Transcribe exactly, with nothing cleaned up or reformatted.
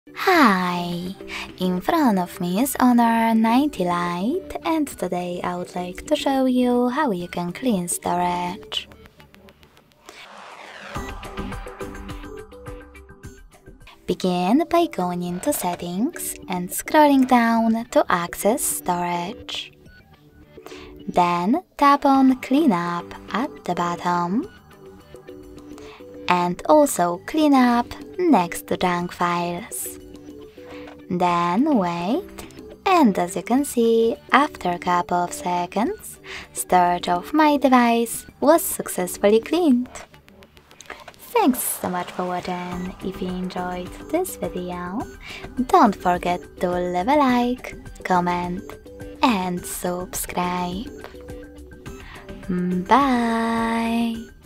Hi! In front of me is Honor ninety Lite, and today I would like to show you how you can clean storage. Begin by going into Settings and scrolling down to access storage. Then tap on Clean Up at the bottom and also Clean Up next to Junk Files. Then wait, and as you can see, after a couple of seconds, storage of my device was successfully cleaned. Thanks so much for watching. If you enjoyed this video, don't forget to leave a like, comment and subscribe. Bye!